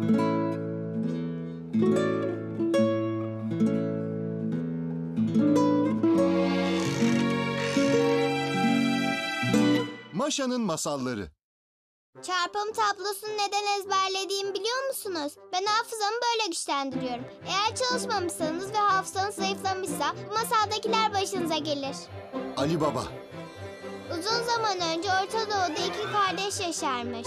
Maşa'nın masalları. Çarpım tablosunu neden ezberlediğimi biliyor musunuz? Ben hafızamı böyle güçlendiriyorum. Eğer çalışmamışsanız ve hafızanız zayıflamışsa bu masaldakiler başınıza gelir. Ali Baba. Uzun zaman önce Orta Doğu'da iki kardeş yaşarmış.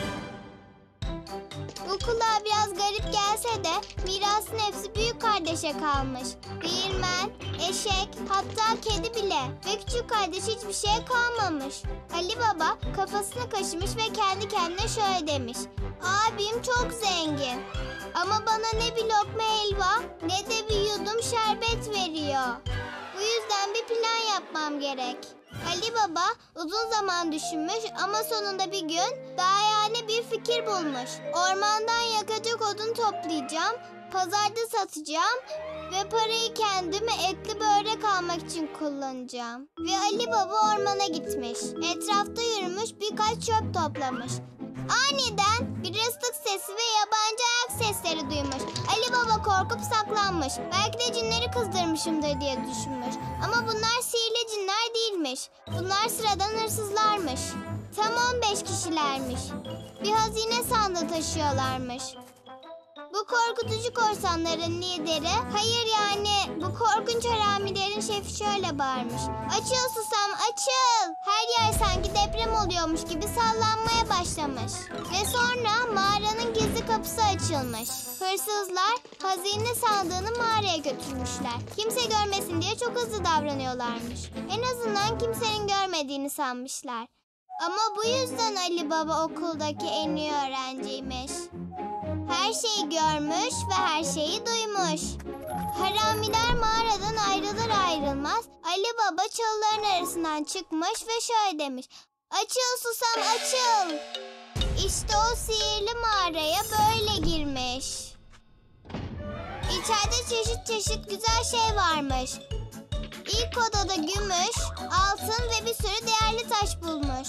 Bu kulağa biraz garip gelse de mirasın hepsi büyük kardeşe kalmış. Değirmen, eşek, hatta kedi bile ve küçük kardeş hiçbir şey kalmamış. Ali Baba kafasını kaşımış ve kendi kendine şöyle demiş. Abim çok zengin ama bana ne bir lokma helva ne de bir yudum şerbet veriyor. Bu yüzden bir plan yapmam gerek. Ali Baba uzun zaman düşünmüş ama sonunda bir gün daha yani bir fikir bulmuş. Ormandan yakacak odun toplayacağım, pazarda satacağım ve parayı kendime etli börek almak için kullanacağım. Ve Ali Baba ormana gitmiş. Etrafta yürümüş, birkaç çöp toplamış. Aniden bir ıslık sesi ve yabancı ayak sesleri duymuş. Ali Baba korkup saklanmış. Belki de cinleri kızdırmışımdır diye düşünmüş. Ama bunlar sihirli cinler değilmiş. Bunlar sıradan hırsızlarmış. Tam 15 kişilermiş. Bir hazine sandığı taşıyorlarmış. Bu korkutucu korsanların lideri, hayır yani bu korkunç haramilerin şefi şöyle bağırmış. Açıl susam açıl! Her yer sanki deprem oluyormuş gibi sallanmaya başlamış. Ve sonra mağaranın gizli kapısı açılmış. Hırsızlar hazine sandığını mağaraya götürmüşler. Kimse görmesin diye çok hızlı davranıyorlarmış. En azından kimsenin görmediğini sanmışlar. Ama bu yüzden Ali Baba okuldaki en iyi öğrenciymiş. Her şeyi görmüş ve her şeyi duymuş. Haramiler mağaradan ayrılır ayrılmaz Ali Baba çalıların arasından çıkmış ve şöyle demiş. Açıl susam açıl. İşte o sihirli mağaraya böyle girmiş. İçeride çeşit çeşit güzel şey varmış. İlk odada gümüş, altın ve bir sürü değerli taş bulmuş.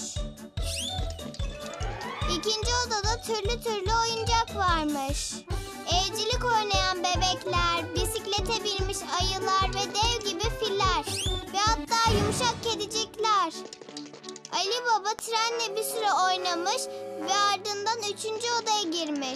İkinci odada türlü türlü oyuncak varmış. Evcilik oynayan bebekler, bisiklete binmiş ayılar ve dev gibi filler ve hatta yumuşak kedicikler. Ali Baba trenle bir süre oynamış ve ardından 3. odaya girmiş.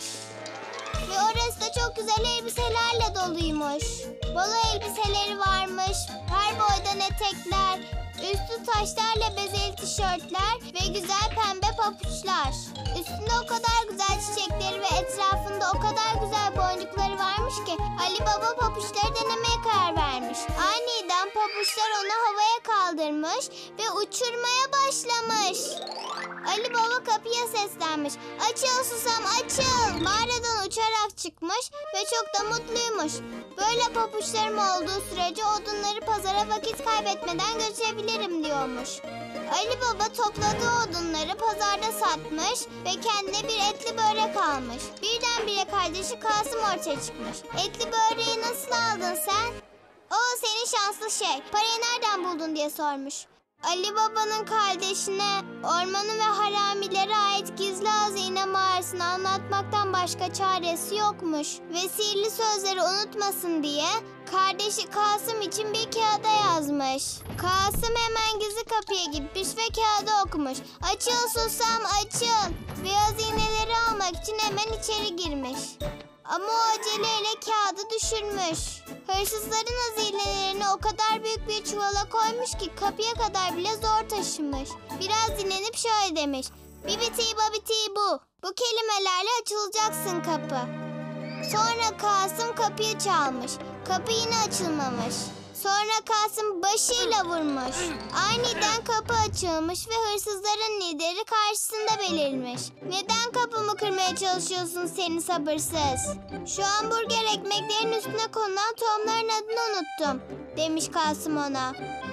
Ve orası da çok güzel elbiselerle doluymuş. Balo elbiseleri varmış, her boydan etekler, üstü taşlarla bezeli tişörtler ve güzel pembe papuçlar. Üstünde o kadar güzel çiçekleri ve etrafında o kadar güzel boncukları varmış ki Ali Baba papuçları denemeye karar vermiş. Aniden papuçlar onu havaya kaldırmış ve uçurmaya başlamış. Ali Baba kapıya seslenmiş. Açıl susam açıl. Mağaradan uçarak çıkmış ve çok da mutluymuş. Böyle papuçlarım olduğu sürece odunları pazara vakit kaybetmeden götürebilirim diyormuş. Ali Baba topladığı odunları pazarda satmış ve kendine bir etli börek almış. Birdenbire kardeşi Kasım ortaya çıkmış. Etli böreği nasıl aldın sen? O senin şanslı şey. Parayı nereden buldun diye sormuş. Ali Baba'nın kardeşine ormanın ve haramilere ait gizli hazine mağarasını anlatmaktan başka çaresi yokmuş. Ve sihirli sözleri unutmasın diye kardeşi Kasım için bir kağıda yazmış. Kasım hemen gizli kapıya gitmiş ve kağıdı okumuş. Açıl susam açıl. Ve hazineleri almak için hemen içeri girmiş. Ama o aceleyle kağıdı düşürmüş. Hırsızların hazinelerini o kadar büyük bir çuvala koymuş ki kapıya kadar bile zor taşımış. Biraz dinlenip şöyle demiş. Bibiti babiti bu. Bu kelimelerle açılacaksın kapı. Sonra Kasım kapıyı çalmış. Kapı yine açılmamış. Sonra Kasım başıyla vurmuş. Aniden kapı açılmış ve hırsızların lideri karşısında belirmiş. Neden kapımı kırmaya çalışıyorsun seni sabırsız? Şu hamburger ekmeklerin üstüne konulan tohumların adını unuttum, demiş Kasım ona.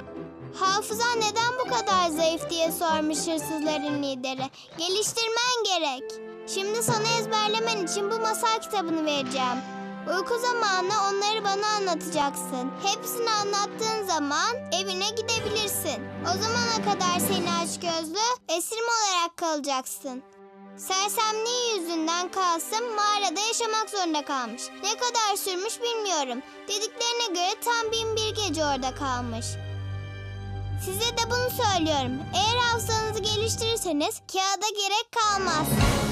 Hafızan neden bu kadar zayıf diye sormuş hırsızların lideri. Geliştirmen gerek. Şimdi sana ezberlemen için bu masal kitabını vereceğim. Uyku zamanı onları bana anlatacaksın. Hepsini anlattığın zaman evine gidebilirsin. O zamana kadar seni açgözlü, esirim olarak kalacaksın. Sersemliği yüzünden Kasım mağarada yaşamak zorunda kalmış. Ne kadar sürmüş bilmiyorum. Dediklerine göre tam 1001 gece orada kalmış. Size de bunu söylüyorum. Eğer hafızanızı geliştirirseniz kağıda gerek kalmaz.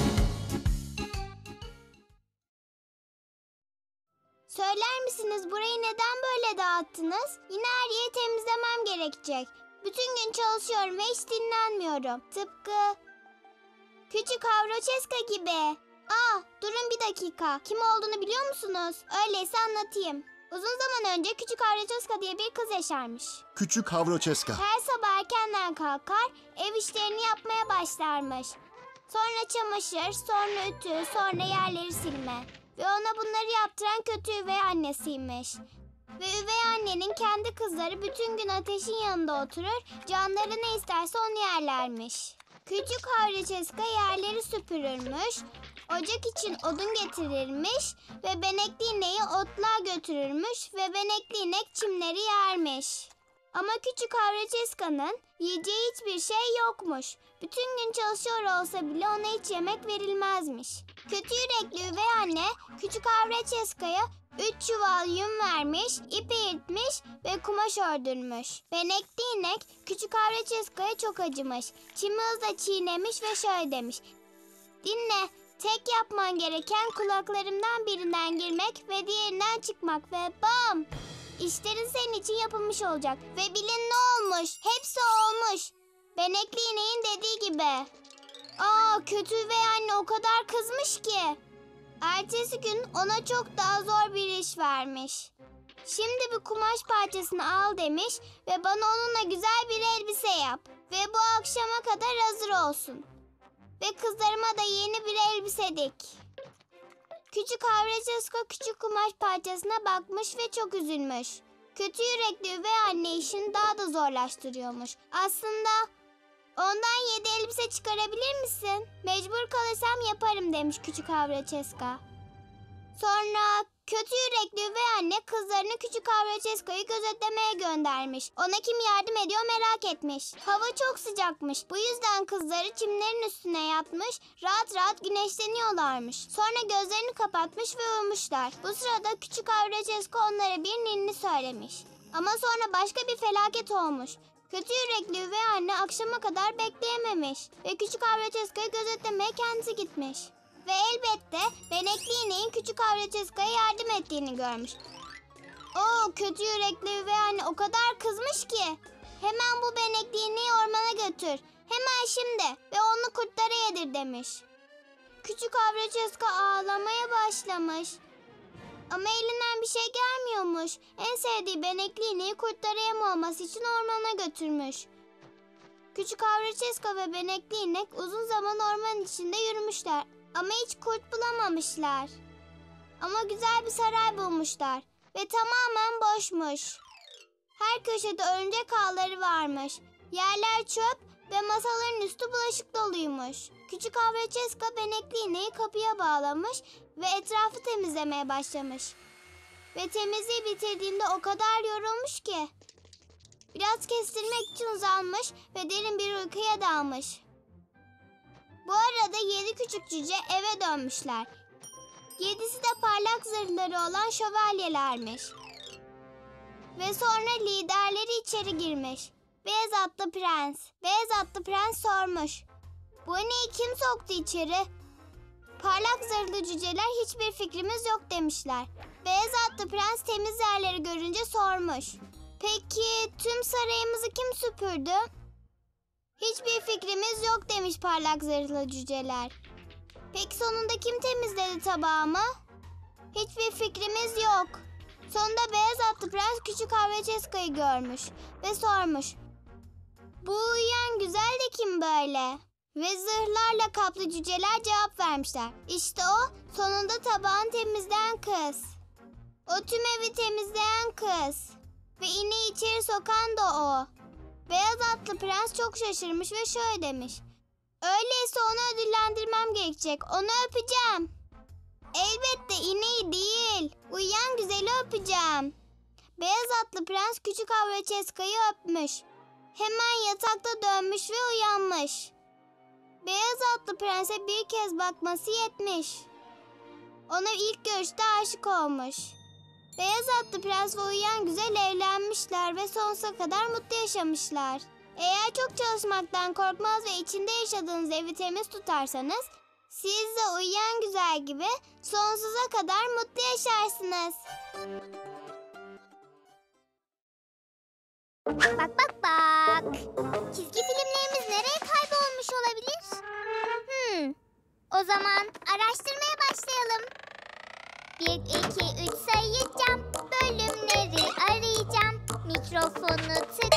Söyler misiniz burayı neden böyle dağıttınız? Yine her yeri temizlemem gerekecek. Bütün gün çalışıyorum ve hiç dinlenmiyorum. Tıpkı küçük Havroçeska gibi. Durun bir dakika. Kim olduğunu biliyor musunuz? Öyleyse anlatayım. Uzun zaman önce küçük Havroçeska diye bir kız yaşarmış. Küçük Havroçeska. Her sabah erkenden kalkar, ev işlerini yapmaya başlarmış. Sonra çamaşır, sonra ütü, sonra yerleri silme. Ve ona bunları yaptıran kötü üvey annesiymiş. Ve üvey annenin kendi kızları bütün gün ateşin yanında oturur, canları ne isterse onu yerlermiş. Küçük Havroçeska yerleri süpürürmüş, ocak için odun getirirmiş ve benekli ineği otluğa götürürmüş ve benekli inek çimleri yermiş. Ama küçük Havroçeska'nın yiyeceği hiçbir şey yokmuş. Bütün gün çalışıyor olsa bile ona hiç yemek verilmezmiş. Kötü yürekli üvey anne küçük Havroçeska'ya 3 çuval yün vermiş, ip eğitmiş ve kumaş ördürmüş. Benekli inek küçük Havroçeska'ya çok acımış. Çimi hızla çiğnemiş ve şöyle demiş. Dinle, tek yapman gereken kulaklarımdan birinden girmek ve diğerinden çıkmak ve bam! İşlerin senin için yapılmış olacak. Ve bilin ne olmuş? Hepsi olmuş. Benekli ineğin dediği gibi. Kötü üvey anne o kadar kızmış ki. Ertesi gün ona çok daha zor bir iş vermiş. Şimdi bir kumaş parçasını al demiş ve bana onunla güzel bir elbise yap. Ve bu akşama kadar hazır olsun. Ve kızlarıma da yeni bir elbise dik. Küçük Havroçeska küçük kumaş parçasına bakmış ve çok üzülmüş. Kötü yürekli üvey anne işini daha da zorlaştırıyormuş. Aslında ondan 7 elbise çıkarabilir misin? Mecbur kalırsam yaparım demiş küçük Havroçeska. Sonra kötü yürekli üvey anne kızlarını küçük Havroçeska'yı gözetlemeye göndermiş. Ona kim yardım ediyor merak etmiş. Hava çok sıcakmış. Bu yüzden kızları çimlerin üstüne yatmış, rahat rahat güneşleniyorlarmış. Sonra gözlerini kapatmış ve uyumuşlar. Bu sırada küçük Havroçeska onlara bir ninni söylemiş. Ama sonra başka bir felaket olmuş. Kötü yürekli üvey anne akşama kadar bekleyememiş ve küçük Havroçeska'yı gözetlemeye kendisi gitmiş. Ve elbette benekli ineğin küçük Havroçeska'ya yardım ettiğini görmüş. Kötü yürekli üvey anne o kadar kızmış ki. Hemen bu benekli ineği ormana götür. Hemen şimdi ve onu kurtlara yedir demiş. Küçük Havroçeska ağlamaya başlamış. Ama elinden bir şey gelmiyormuş. En sevdiği benekli ineği kurtlara yem olması için ormana götürmüş. Küçük Havroçeska ve benekli inek uzun zaman orman içinde yürümüşler. Ama hiç kurt bulamamışlar. Ama güzel bir saray bulmuşlar. Ve tamamen boşmuş. Her köşede örümcek ağları varmış. Yerler çöp ve masaların üstü bulaşık doluymuş. Küçük Havroçeska benekli ineği kapıya bağlamış ve etrafı temizlemeye başlamış. Ve temizliği bitirdiğinde o kadar yorulmuş ki biraz kestirmek için uzanmış ve derin bir uykuya dalmış. Bu arada 7 küçük cüce eve dönmüşler. 7'si de parlak zırhları olan şövalyelermiş. Ve sonra liderleri içeri girmiş. Beyaz atlı prens. Beyaz atlı prens sormuş. Bu ineği kim soktu içeri? Parlak zırhlı cüceler hiçbir fikrimiz yok demişler. Beyaz atlı prens temiz yerleri görünce sormuş. Peki tüm sarayımızı kim süpürdü? Hiçbir fikrimiz yok demiş parlak zırhlı cüceler. Peki sonunda kim temizledi tabağımı? Hiçbir fikrimiz yok. Sonunda beyaz atlı prens küçük Havroçeska'yı görmüş ve sormuş. Bu uyuyan güzel de kim böyle? Ve zırhlarla kaplı cüceler cevap vermişler. İşte o sonunda tabağını temizleyen kız. O tüm evi temizleyen kız. Ve ineği içeri sokan da o. Beyaz atlı prens çok şaşırmış ve şöyle demiş. Öyleyse onu ödüllendirmem gerekecek. Onu öpeceğim. Elbette ineği değil. Uyuyan güzeli öpeceğim. Beyaz atlı prens küçük Havroçeska'yı öpmüş. Hemen yatakta dönmüş ve uyanmış. Beyaz atlı prense bir kez bakması yetmiş. Ona ilk görüşte aşık olmuş. Beyaz atlı prens ve uyuyan güzel evlenmişler ve sonsuza kadar mutlu yaşamışlar. Eğer çok çalışmaktan korkmaz ve içinde yaşadığınız evi temiz tutarsanız, siz de uyuyan güzel gibi sonsuza kadar mutlu yaşarsınız. Bak bak bak. Çizgi filmlerimiz nereye kaybolmuş olabilir? O zaman araştırmaya başlayalım. 1, 2, 3 sayacağım. Bölümleri arayacağım. Mikrofonu tık